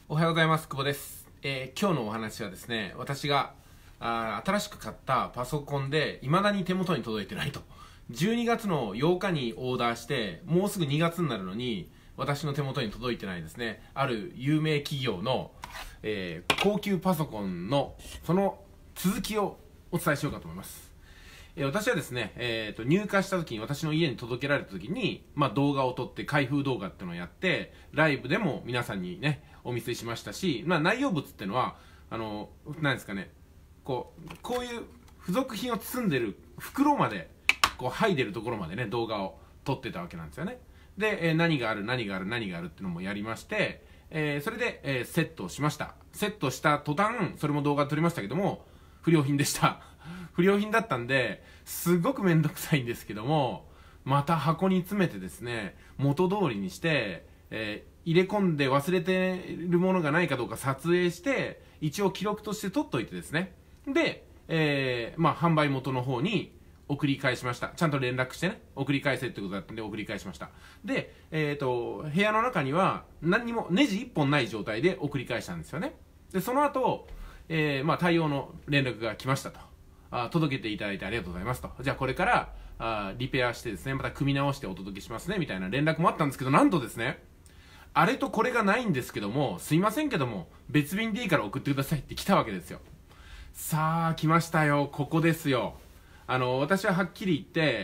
おはようございます。久保です。今日のお話はですね、私が新しく買ったパソコンで未だに手元に届いてないと。12月の8日にオーダーして、もうすぐ2月になるのに、私の手元に届いてないですね、ある有名企業の、高級パソコンのその続きをお伝えしようかと思います。私はですね、入荷した時に、私の家に届けられた時に、動画を撮って開封動画っていうのをやって、ライブでも皆さんにね、お見せしましたし、内容物っていうのは、なんですかね、こういう付属品を包んでる袋まで、剥いでるところまでね、動画を撮ってたわけなんですよね。で、何があるっていうのもやりまして、それで、セットをしました。セットした途端、それも動画撮りましたけども、不良品でした。不良品だったんで、すごくめんどくさいんですけども、また箱に詰めてですね、元通りにして、入れ込んで忘れてるものがないかどうか撮影して、一応記録として取っといてですね。で、販売元の方に送り返しました。ちゃんと連絡してね、送り返せってことだったんで送り返しました。で、部屋の中には何にもネジ1本ない状態で送り返したんですよね。で、その後、対応の連絡が来ましたと。届けていただいてありがとうございますと。じゃあこれからリペアしてですね、また組み直してお届けしますねみたいな連絡もあったんですけど、なんとですね、あれとこれがないんですけども、すいませんけども別便でいいから送ってくださいって来たわけですよ。さあ来ましたよ。ここですよ。私ははっきり言って、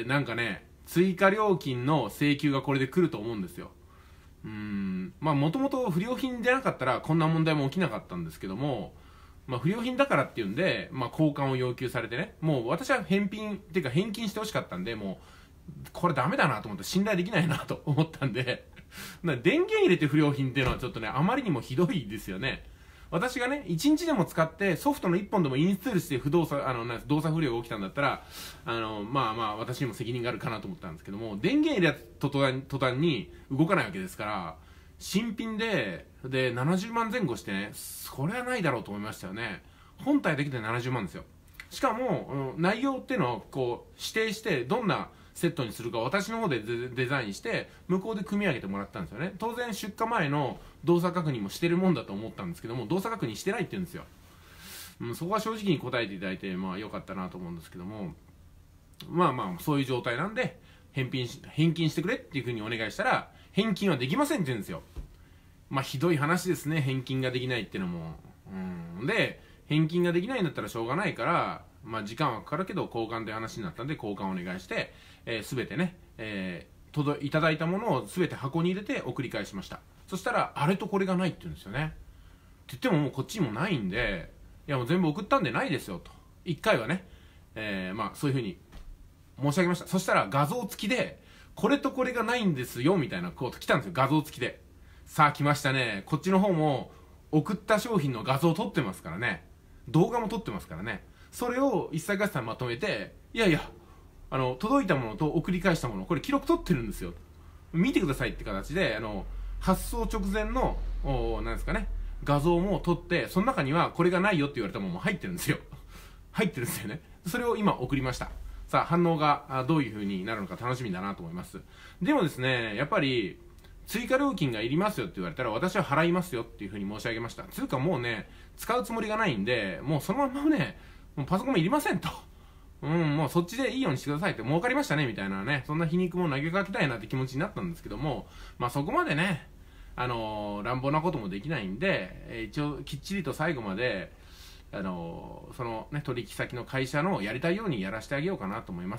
なんかね、追加料金の請求がこれで来ると思うんですよ。もともと不良品でなかったらこんな問題も起きなかったんですけども、不良品だからっていうんで、交換を要求されてね、もう私は返品っていうか返金してほしかったんで、もうこれダメだなと思って、信頼できないなと思ったんで電源入れて不良品っていうのはちょっとね、あまりにもひどいですよね。私がね、1日でも使ってソフトの1本でもインストールして動作不良が起きたんだったら、私にも責任があるかなと思ったんですけども、電源入れた途端に動かないわけですから、新品で70万前後してね、これはないだろうと思いましたよね。本体だけで70万ですよ。しかも内容っていうのを指定して、どんなセットにするか私の方でデザインして向こうで組み上げてもらったんですよね。当然出荷前の動作確認もしてるもんだと思ったんですけども、動作確認してないって言うんですよ。そこは正直に答えていただいて良かったなと思うんですけども、そういう状態なんで返金してくれっていうふうにお願いしたら、返金はできませんって言うんですよ。ひどい話ですね、返金ができないっていうのも。で、返金ができないんだったらしょうがないから、時間はかかるけど交換という話になったんで交換をお願いして、全てね、いただいたものを全て箱に入れて送り返しました。そしたら、あれとこれがないって言うんですよね。って言ってももうこっちにもないんで、いやもう全部送ったんでないですよと。一回はね、そういうふうに申し上げました。そしたら画像付きで、これとこれがないんですよみたいな来たんですよ、画像付きで。さあ来ましたね。こっちの方も送った商品の画像を撮ってますからね、動画も撮ってますからね。それを一切合算まとめて、いやいや、届いたものと送り返したもの、これ記録取ってるんですよ、見てくださいって形で、発送直前のなんですかね、画像も撮って、その中にはこれがないよって言われたものも入ってるんですよ。入ってるんですよね。それを今送りました。さあ反応がどういう風になるのか楽しみだなと思います。でもですね、やっぱり追加料金がいりますよって言われたら、私は払いますよっていう風に申し上げました。つうかもうね、使うつもりがないんで、もうそのままね、もうパソコンもいりませんと。もうそっちでいいようにしてくださいって、儲かりましたねみたいなね、そんな皮肉も投げかけたいなって気持ちになったんですけども、そこまでね、乱暴なこともできないんで、一応きっちりと最後まで、そのね、取引先の会社のやりたいようにやらせてあげようかなと思います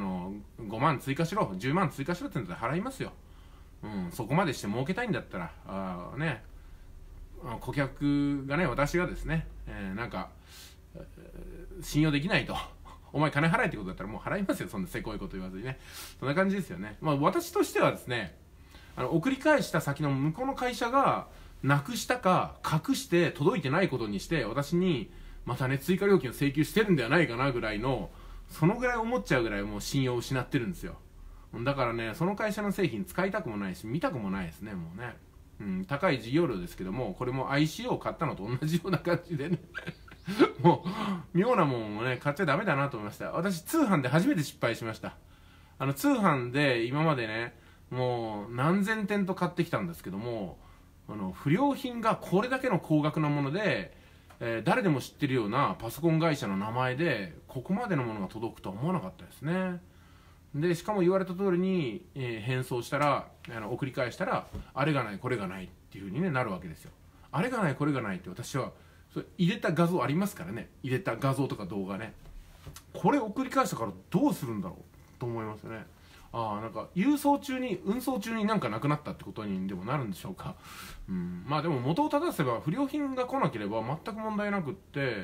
。5万追加しろ、10万追加しろって言ったら払いますよ。そこまでして儲けたいんだったら、顧客がね、私がですね、信用できないと。お前金払えってことだったらもう払いますよ。そんなせこいこと言わずにね。そんな感じですよね。私としてはですね、送り返した先の向こうの会社がなくしたか隠して届いてないことにして、私にまたね、追加料金を請求してるんではないかなぐらいの、そのぐらい思っちゃうぐらいもう信用を失ってるんですよ。だからね、その会社の製品使いたくもないし、見たくもないですね、もうね。高い事業料ですけども、これも ICO を買ったのと同じような感じでね。もう、妙なもんをね、買っちゃダメだなと思いました。私、通販で初めて失敗しました。通販で今までね、もう何千点と買ってきたんですけども、 不良品がこれだけの高額なもので、誰でも知ってるようなパソコン会社の名前でここまでのものが届くとは思わなかったですね。でしかも言われた通りに、返送したら送り返したらあれがないこれがないっていう風に、ね、なるわけですよ。あれがないこれがないって私はそれ入れた画像ありますからね、入れた画像とか動画ね、これ送り返したからどうするんだろうと思いますよね。なんか運送中になんかなくなったってことにでもなるんでしょうか。まあでも元を正せば不良品が来なければ全く問題なくって、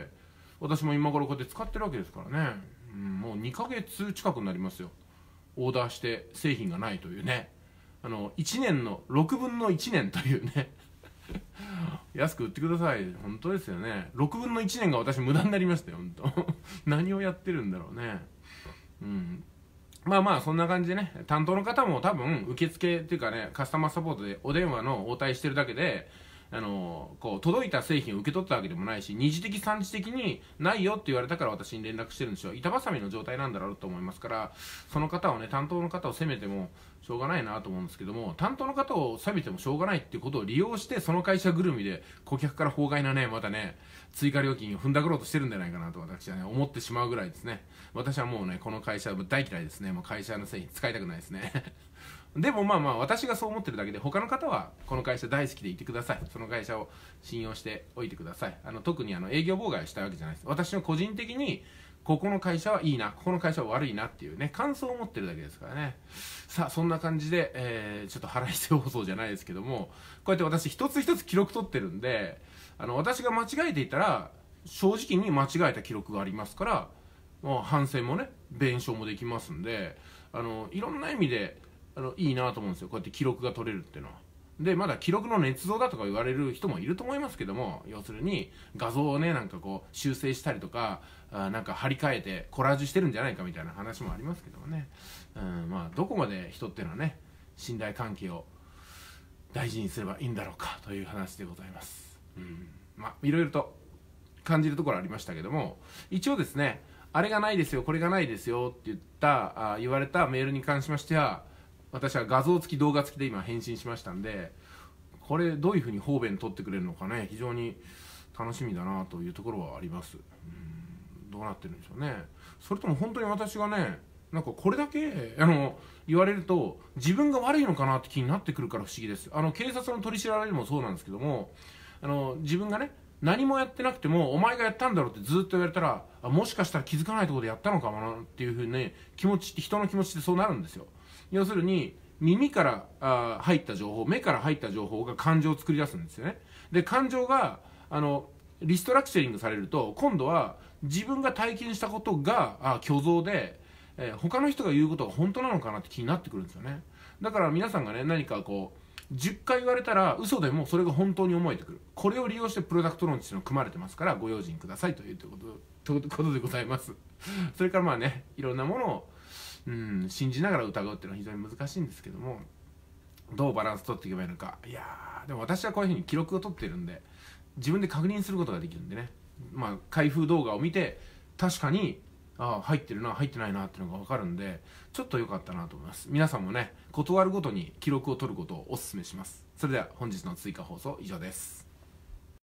私も今頃こうやって使ってるわけですからね。もう2ヶ月近くになりますよ、オーダーして製品がないというね。1年の6分の1年というね安く売ってください。本当ですよね。6分の1年が私無駄になりましたよ、本当何をやってるんだろうね。まあまあそんな感じでね、担当の方も多分受付っていうかね、カスタマーサポートでお電話の応対してるだけで、こう届いた製品を受け取ったわけでもないし、二次的三次的にないよって言われたから私に連絡してるんですよ。板挟みの状態なんだろうと思いますから、その方をね、担当の方を責めてもしょうがないなと思うんですけども、担当の方を責めてもしょうがないっていうことを利用して、その会社ぐるみで顧客から法外なね、またね、追加料金を踏んだくろうとしてるんじゃないかなと私はね、思ってしまうぐらいですね。私はもうね、この会社大嫌いですね。もう会社の製品使いたくないですねでもまあまあ私がそう思ってるだけで、他の方はこの会社大好きでいてください。その会社を信用しておいてください。特に営業妨害をしたいわけじゃないです。私の個人的にここの会社はいいな、ここの会社は悪いなっていうね、感想を持ってるだけですからね。さあそんな感じで、ちょっと腹いせ放送じゃないですけども、こうやって私一つ一つ記録取ってるんで、私が間違えていたら正直に間違えた記録がありますから、もう反省もね、弁償もできますんで、いろんな意味でいいなと思うんですよ、こうやって記録が取れるっていうのは。でまだ記録の捏造だとか言われる人もいると思いますけども、要するに画像をね、なんかこう修正したりとか、なんか張り替えてコラージュしてるんじゃないかみたいな話もありますけどもね。まあどこまで人っていうのはね、信頼関係を大事にすればいいんだろうかという話でございます。まあいろいろと感じるところありましたけども、一応ですね、あれがないですよこれがないですよって言われたメールに関しましては、私は画像付き動画付きで今返信しましたんで、これどういうふうに方便取ってくれるのかね、非常に楽しみだなというところはあります。どうなってるんでしょうね。それとも本当に私がね、なんかこれだけ言われると自分が悪いのかなって気になってくるから不思議です。警察の取り調べでもそうなんですけども、自分がね何もやってなくてもお前がやったんだろうってずっと言われたら、もしかしたら気づかないところでやったのかもなっていうふうにね、気持ちって、人の気持ちってそうなるんですよ。要するに耳から入った情報、目から入った情報が感情を作り出すんですよね。で感情がリストラクチャリングされると、今度は自分が体験したことが虚像で、他の人が言うことが本当なのかなって気になってくるんですよね。だから皆さんがね、何かこう10回言われたら嘘でもそれが本当に思えてくる。これを利用してプロダクトローンチっていうのが組まれてますから、ご用心くださいということでございます。それからまあね、いろんなものを信じながら疑うっていうのは非常に難しいんですけども、どうバランス取っていけばいいのか。いやでも私はこういうふうに記録を取ってるんで、自分で確認することができるんでね、まあ開封動画を見て確かに入ってるな入ってないなっていうのが分かるんで、ちょっと良かったなと思います。皆さんもね、断るごとに記録を取ることをお勧めします。それでは本日の追加放送以上です。